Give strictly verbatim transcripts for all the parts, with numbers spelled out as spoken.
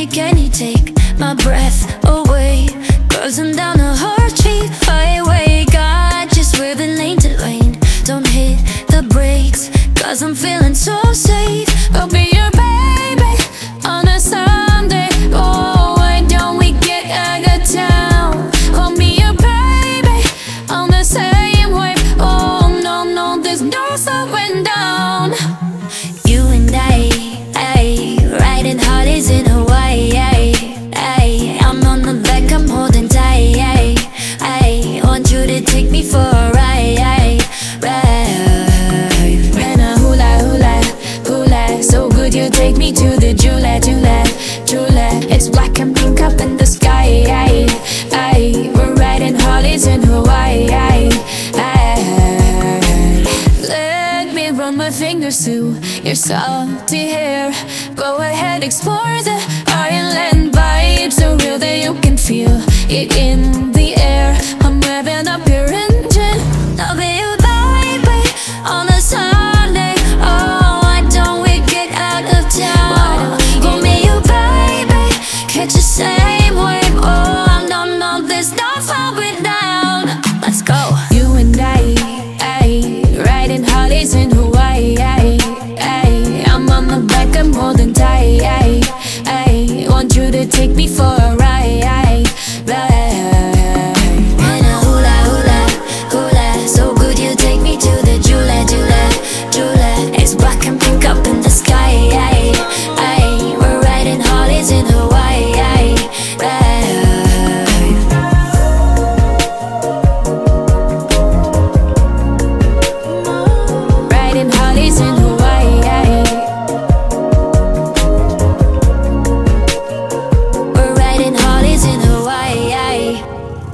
baby, can you take my breath away? Cruising down a hard cheap highway, God, just swerving lane to lane. Don't hit the brakes, cause I'm feeling so safe. I'll be your baby on a Sunday. Oh, why don't we get out of town? Call me your baby on the same wave. Oh, no, no, there's no slowing down. You and I, I riding HARLEYs in Hawaii. I, I, I'm on the back, I'm holding tight. I, I want you to take me for a ride. I, ride. And a hula, hula, hula. So good you take me to the Jula, Jula, Jula. It's black and pink up in the sky. I, I, we're riding HARLEYs in Hawaii. I, I, let me run my fingers through your salty hair. Go ahead, explore the island vibes, so real that you can feel it in the air. I'm revving up your engine. I'll be your baby on a Sunday. Oh, why don't we get out of town? Call me your baby, catch the same wave. Oh, no, no, there's no slowing down. Let's go. You and I, I riding HARLEYs in Hawaii. I, I, I'm on the back, I'm holding tight. I, I want you to take me for a ride. I, ride. And a hula, hula, hula. So good you take me to the Jula, Jula, Jula. It's black and pink up in the sky. I, I, we're riding HARLEYs in Hawaii. I, ride. Riding HARLEYs in Hawaii. I, we're riding HARLEYs in Hawaii. I,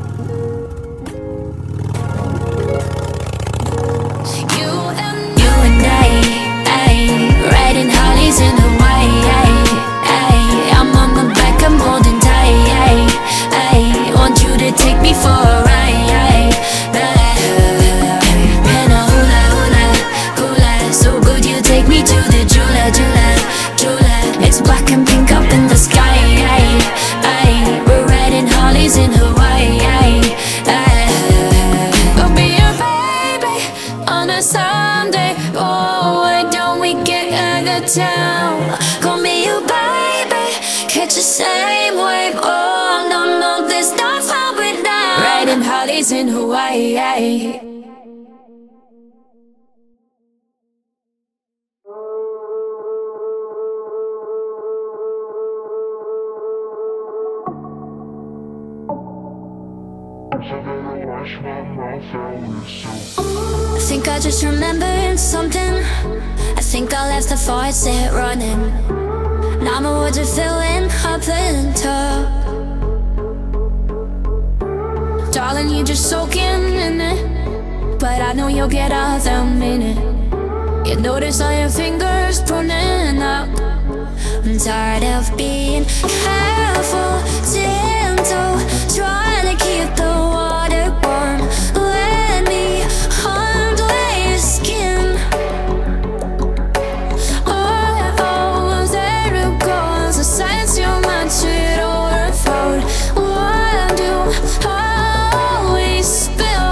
you and you and I, I riding HARLEYs in Hawaii. I, I, I'm on the back, I'm holding tight. I, I want you to take me for a ride. I, ride. And a hula, hula, hula. So good you take me to the Jula, Jula, Jula. It's black and pink up in the sky. I, I, we're riding HARLEYs in Hawaii. I, I, I'll be your baby on a Sunday. Oh, why don't we get out of town? Call me your baby, catch the same wave. Oh, no, no, there's no slowing down. Riding HARLEYs in Hawaii. I, I think I just remembered something. I think I left the faucet running. Now my words are filling up the tub. Darling, you just soaking in it, but I know you'll get out the minute you notice all your fingers burning up. I'm tired of being careful, gentle, trying to keep the water warm. Let me handle your skin. Oh, oh, there it goes. The signs you meant it overflowed. Why do I always spill?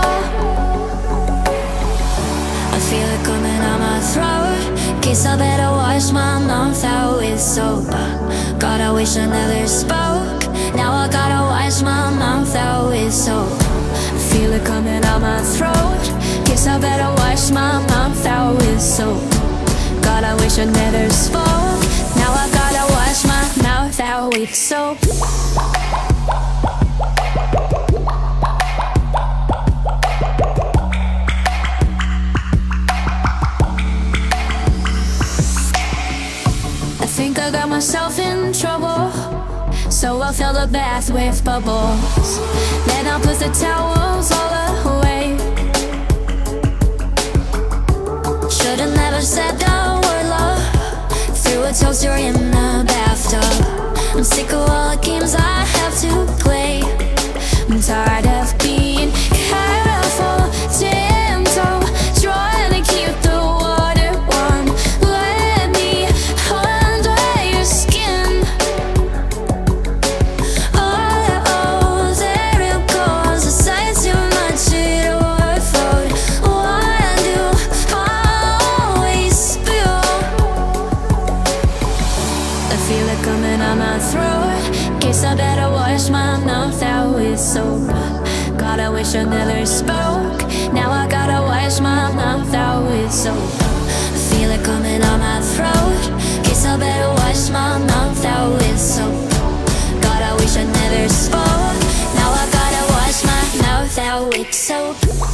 I feel it coming out my throat. Guess I better wash my mouth out with soap. God, I wish I never spoke. Now I gotta wash my mouth out with soap. I feel it coming out my throat. Guess I better wash my mouth out with soap. God, I wish I never spoke. Now I gotta wash my mouth out with soap. I think I got myself in trouble, so I'll fill the bath with bubbles. Then I'll put the towels all away. Should've never said the word love. Threw a toaster in the bathtub. I'm sick of all the games I have to play. I'm tired of being careful, gentle, trying to keep the water warm. Let me handle your skin. wish I never spoke. Now I gotta wash my mouth out with soap. I feel it coming on my throat. Guess I better wash my mouth out with soap. God, I wish I never spoke. Now I gotta wash my mouth out with soap.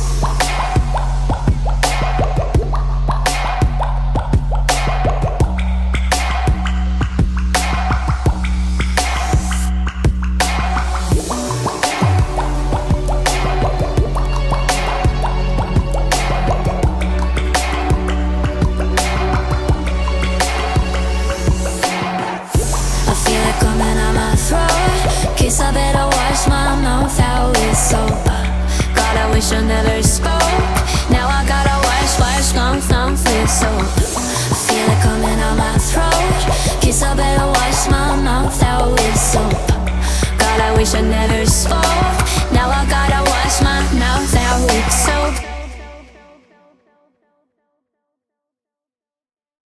Guess I better wash my mouth out with soap. God, I wish I never spoke. Now I gotta wash, wash, mouth, mouth with soap. I feel it coming on my throat. Guess I better